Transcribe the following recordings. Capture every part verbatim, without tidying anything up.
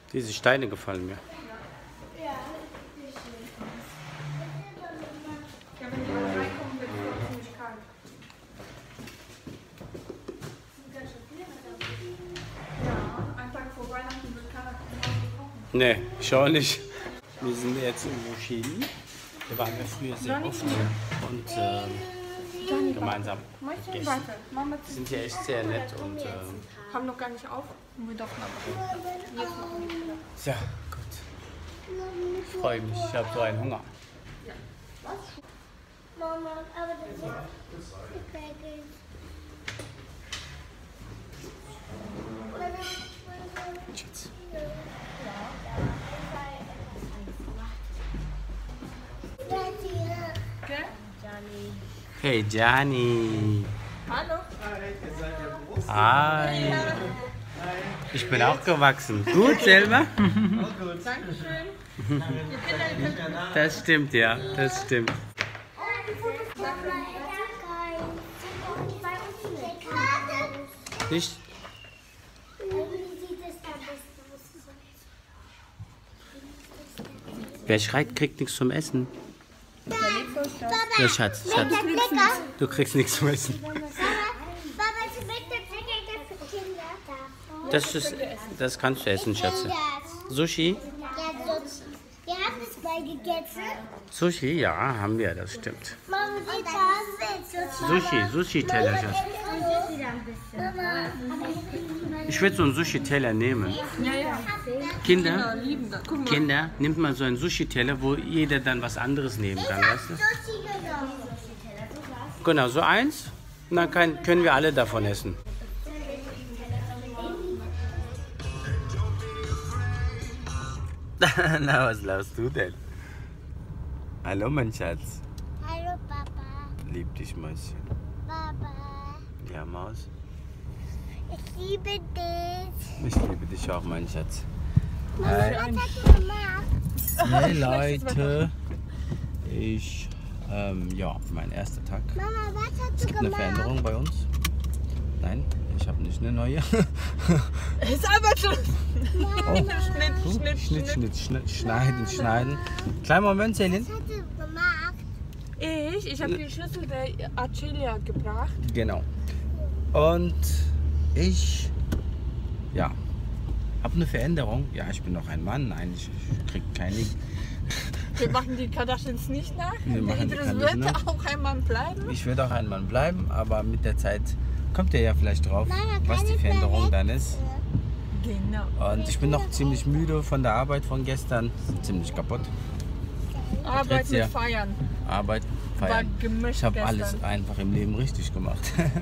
Diese Steine gefallen mir. Ja, richtig schön. Ja, wenn die mal reinkommen, wird es ziemlich kalt. Ja, ein Tag vor Weihnachten wird keiner zu Hause kochen. Nee, ich auch nicht. Wir sind jetzt in Moschini. Da waren wir früher sehr oft und ähm, gemeinsam gegessen. Die sind hier echt sehr nett und ähm, Haben noch gar nicht auf und wir dachten aber jetzt noch nicht. ja, gut. Ich freue mich, ich habe so einen Hunger. Mama, aber das ist okay. Schatz. Okay? Hey Gianni. Hallo. Hi. Ich bin auch gewachsen. Gut, selber? Dankeschön. Das stimmt, ja, das stimmt. Nicht? Wer schreit, kriegt nichts zum Essen. Ja, Schatz, Schatz. Du kriegst nichts zum Essen. Das, ist, das kannst du essen, Schatze. Sushi? Wir haben es mal gegessen. Sushi, ja, haben wir, das stimmt. Mama, die da Sushi, Sushi-Teller, Schatz. Ich würde so einen Sushi-Teller nehmen. Ja, ja. Kinder, Lieben das. Guck mal. Kinder, nimmt mal so einen Sushi-Teller, wo jeder dann was anderes nehmen kann, weißt du? Genau, so eins. Und dann kann, können wir alle davon essen. Na, was laufst du denn? Hallo, mein Schatz. Hallo, Papa. Lieb dich, Mäuschen. Papa. Ja, Maus. Ich liebe dich. Ich liebe dich auch, mein Schatz. Mama, was hast du gemacht? Hey, Leute. Ich, ähm, ja, mein erster Tag. Mama, was hast Es du gibt eine gemacht? Veränderung bei uns. Nein, ich habe nicht eine neue. Ist aber schon. Oh. Schnitt, Schnitt, Schnitt, Schnitt, Schnitt. Schnitt, Schnitt, schneiden, schneiden. Kleinen Moment, Selin. Was hast du gemacht? Ich, ich habe den Schlüssel der Arcelia gebracht. Genau. Und ich, ja, habe eine Veränderung. Ja, ich bin noch ein Mann. Nein, ich, ich krieg keine. Wir machen die Kardashians nicht nach. Wir machen die Das Kardashians wird nach. auch ein Mann bleiben. Ich werde auch ein Mann bleiben, aber mit der Zeit kommt ihr ja vielleicht drauf, Mama, was die keine Veränderung dann ist. Genau. Und ich bin noch ziemlich müde von der Arbeit von gestern. Ziemlich kaputt. Arbeit Patricia. mit Feiern. Arbeit, War feiern. gemischt Ich habe gestern. alles einfach im Leben richtig gemacht.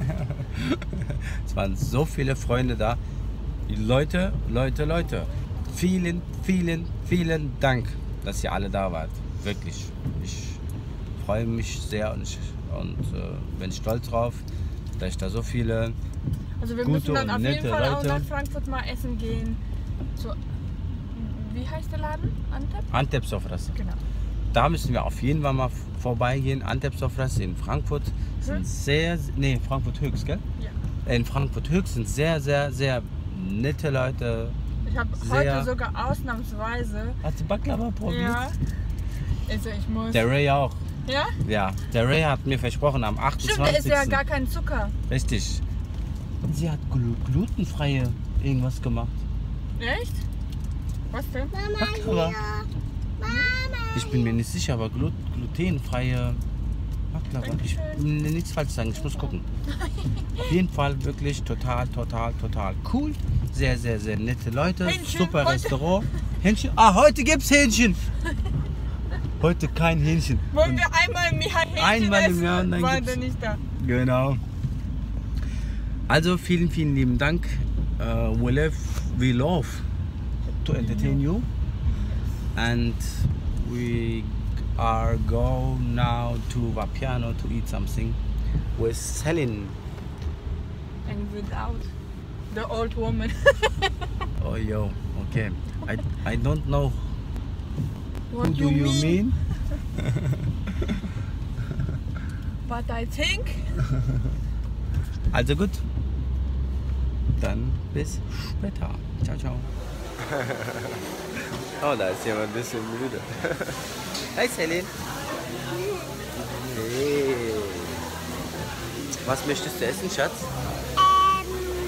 Es waren so viele Freunde da. Die Leute, Leute, Leute. Vielen, vielen, vielen Dank, dass ihr alle da wart. Wirklich. Ich freue mich sehr und, ich, und äh, bin stolz drauf, dass ich da so viele Also wir gute müssen dann und auf jeden nette Fall auch Leute. nach Frankfurt mal essen gehen. So, wie heißt der Laden? Antep? Antep Sofras. Genau. Da müssen wir auf jeden Fall mal vorbeigehen. Antep Sofras in Frankfurt sind Hm? sehr, nee, Frankfurt Höchst, gell? Ja. In Frankfurt Höchst sind sehr, sehr, sehr nette Leute. Ich habe Sehr- heute sogar ausnahmsweise. Hast du Baklava probiert? Ja. Also ich muss. Der Ray auch. Ja? Ja, der Ray hat mir versprochen am Stimmt, da achtundzwanzigsten ist ja gar kein Zucker. Richtig. Und sie hat glu glutenfreie irgendwas gemacht. Echt? Was denn? Mama, Baklava. hier. Mama. Ich bin mir nicht sicher, aber glu glutenfreie Baklava. Ich will nichts falsch sagen, ich muss gucken. Auf jeden Fall wirklich total, total, total cool. Sehr, sehr, sehr nette Leute. Hähnchen, Super heute- Restaurant. Hähnchen? Ah, heute gibt's Hähnchen. Heute kein Hähnchen. Wollen wir einmal im Jahr Hähnchen Einmal im essen? Jahr und dann War gibt's- der nicht da. Genau. Also vielen, vielen lieben Dank. Uh, we love, we love to entertain you, and we are go now to Vapiano to eat something with Selin. And without the old woman. Oh yo, okay. I I don't know What who do you mean. But I think. Also gut. Dann bis später. Ciao, ciao. Oh, da ist jemand ein bisschen müde. Hey, Celine. Hey. Was möchtest du essen, Schatz? Ähm.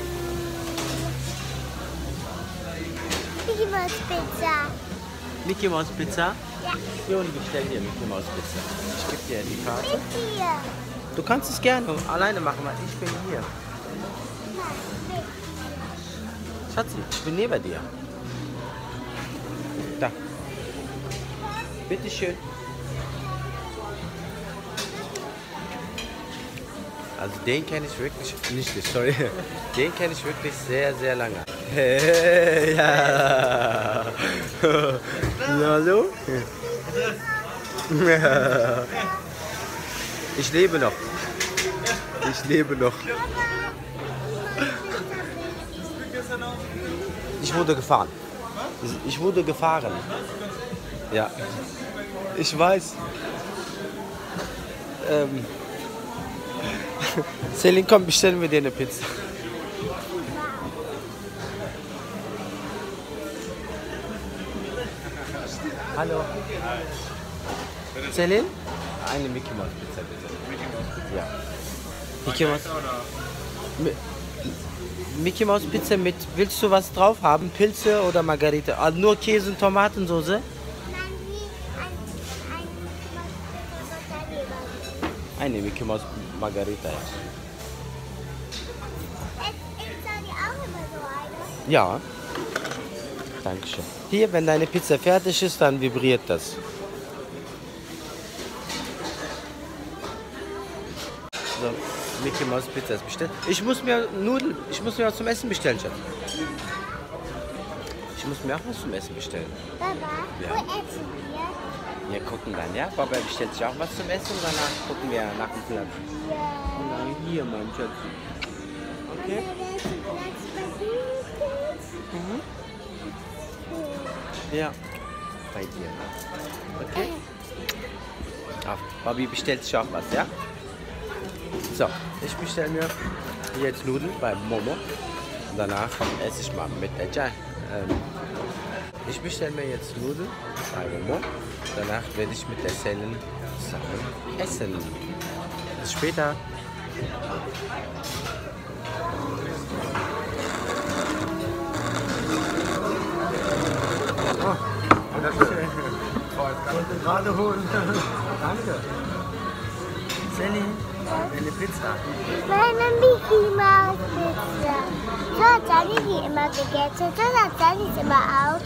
Mickey Mouse Pizza. Mickey Mouse Pizza? Ja. Jo, und bestell dir Mickey Mouse Pizza. Ich gebe dir die Karte. Mit dir. Du kannst es gerne alleine machen, weil ich bin hier. Nein, Schatzi, ich bin neben dir. Da. Bitteschön. Also den kenne ich wirklich, nicht dich, sorry. Den kenne ich wirklich sehr, sehr lange. Hey, ja. Na, hallo? Ich lebe noch. Ich lebe noch. Ich wurde gefahren. Ich wurde gefahren. Ja. Ich weiß. Ähm. Celine, komm, bestellen wir dir eine Pizza. Hallo. Celine? Eine Mickey Mouse Pizza bitte. Mickey Mouse Pizza? Ja. Mickey Mouse. Mi- Mickey Mouse Pizza mit, willst du was drauf haben? Pilze oder Margarita? Ah, nur Käse und Tomatensauce? nein, wie ein, ein Margarita. Eine Mickey Mouse Margarita, ja. Ist die auch immer so eine? Ja. Dankeschön. Hier, wenn deine Pizza fertig ist, dann vibriert das. So, Mickey Mouse Pizza ist bestellt. Ich muss mir Nudeln, ich muss mir was zum Essen bestellen, Schatz. Ich muss mir auch was zum Essen bestellen. Papa, Ja. wo essen wir? Wir gucken dann, ja? Papa bestellt sich auch was zum Essen und danach gucken wir nach dem Platz. Ja. Und dann hier, mein Schatz. Okay? Mhm. Ja. Bei dir. Okay? Ach, Bobby bestellt sich auch was, ja? So, ich bestelle mir jetzt Nudeln bei Momo. Und danach esse ich mal mit der Jai. Ähm, ich bestelle mir jetzt Nudeln bei Momo. Danach werde ich mit der Celine zusammen essen. Bis später. Oh, wunderschön. Ich wollte gerade holen. Danke. Celine, eine Pizza. Meine Mickey Mouse Pizza. So hat Sally die immer gegessen. So hat Sally es immer aus.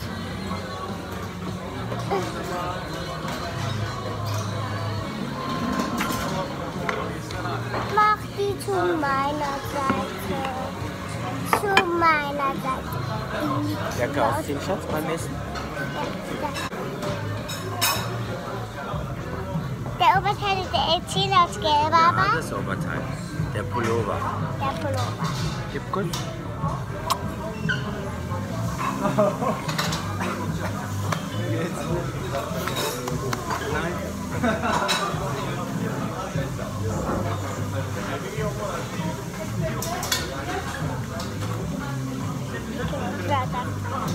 Mach die zu meiner Seite. Zu meiner Seite. Wer kauft den Schatz beim Essen? Der Oberteil ist der Erzähl aus Gelb, Ja, aber das Oberteil. Der Pullover. der Pullover. Gib kurz. Ja, dann.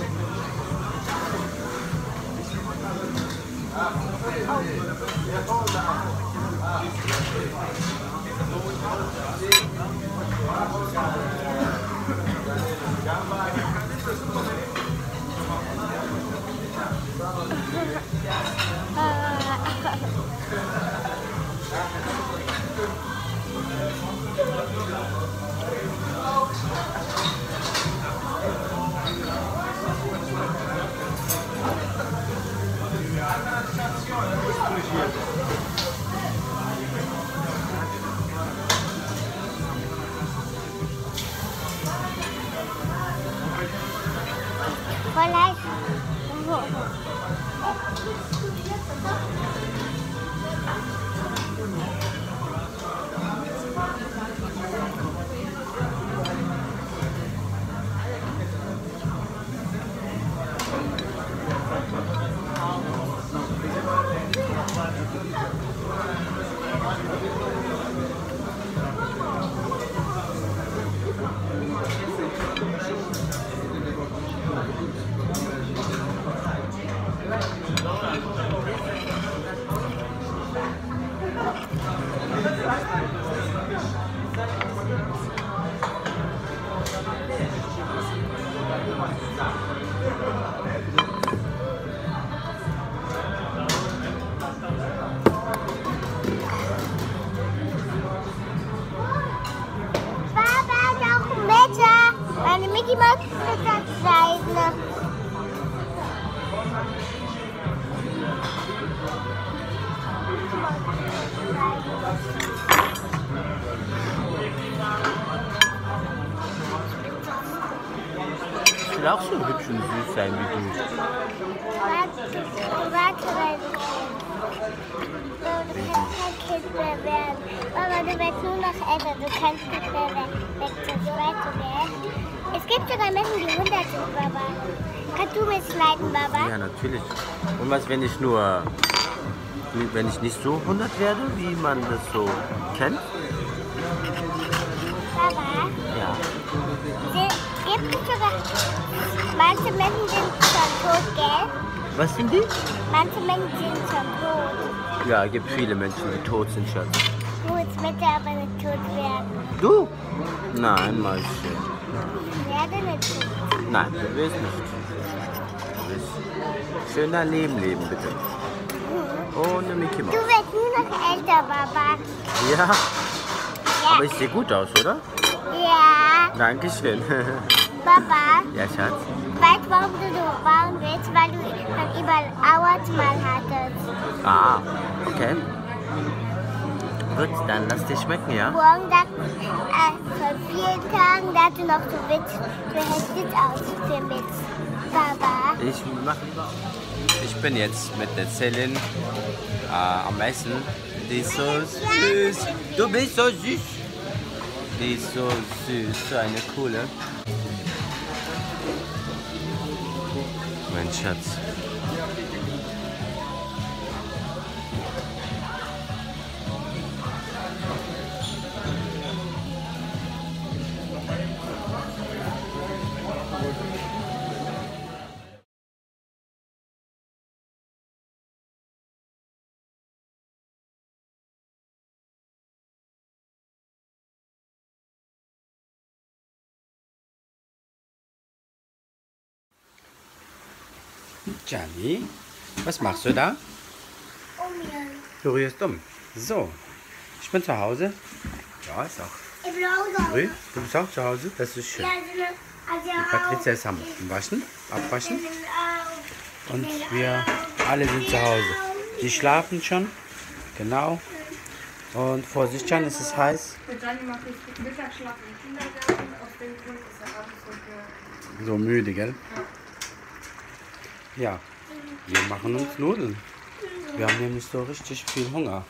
Voll leicht. Papa, noch ein Wetter. Meine Mickey Maus Pizza-Scheibe. Ich will auch so hübsch und süß sein wie du. Warte, warte, weil du du kannst kein Kind mehr werden. Mama, du wirst nur noch älter, du kannst nicht mehr weg, weg zur Schweiz werden. Es gibt sogar Menschen, die hundert sind, Baba. Kannst du mitleiden, Baba? Ja, natürlich. Und was, wenn ich nur, wenn ich nicht so hundert werde, wie man das so kennt? Baba, Ja. die, gibt es sogar, manche Menschen sind schon tot, gell? Was sind die? Manche Menschen sind schon tot. Ja, es gibt viele Menschen, die tot sind, Schatz. Du willst bitte aber nicht tot werden. Du? Nein, Mäuschen. Ich werde nicht tot. Nein, du willst nicht. Du willst schön dein Leben leben, bitte. Ohne Mickey Du Mouse. wirst nur noch älter, Baba. Ja, Ja. aber ich sehe gut aus, oder? Ja. Dankeschön. Baba, Ja, Schatz. weißt du, warum du so bauen willst? Weil du schon überall Auermal hattest. Ah, okay. Gut, dann lass dir schmecken, ja? Morgen sagt, äh, vor vier Tagen, da du noch so Witz, du hältst jetzt aus für mit Baba. Ich mach Ich bin jetzt mit der Celine äh, am Essen. Die ist so süß. Du bist so süß. Die ist so süß, so eine coole. Mein Schatz. Gianni, was machst du da? Umrühren. Du rührst um. So, ich bin zu Hause. Ja, ist auch Ich will auch früh. Du bist auch zu Hause, das ist schön. Ja, also Die Patricia ist am Waschen, abwaschen. Und wir alle sind zu Hause. Die schlafen schon, genau. Und Vorsicht, Jan, es ist heiß. Der Gianni macht jetzt Mittagsschlaf im Kindergarten. Aus dem Grund ist er abends so So müde, gell? Ja, wir machen uns Nudeln. Wir haben nämlich so richtig viel Hunger.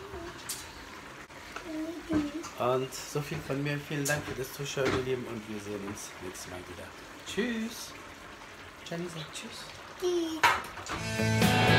Und so viel von mir. Vielen Dank für das Zuschauen, ihr Lieben. Und wir sehen uns nächstes Mal wieder. Tschüss. Jenny sagt Tschüss. Die